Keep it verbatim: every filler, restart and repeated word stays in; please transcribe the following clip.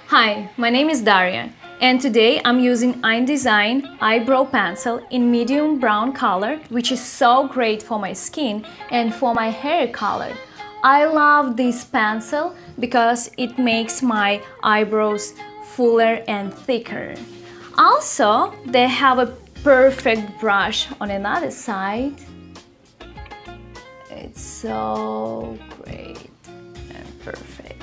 Hi, my name is Daria, and today I'm using InDesign Eyebrow Pencil in medium brown color, which is so great for my skin and for my hair color. I love this pencil because it makes my eyebrows fuller and thicker. Also, they have a perfect brush on another side. It's so great and perfect.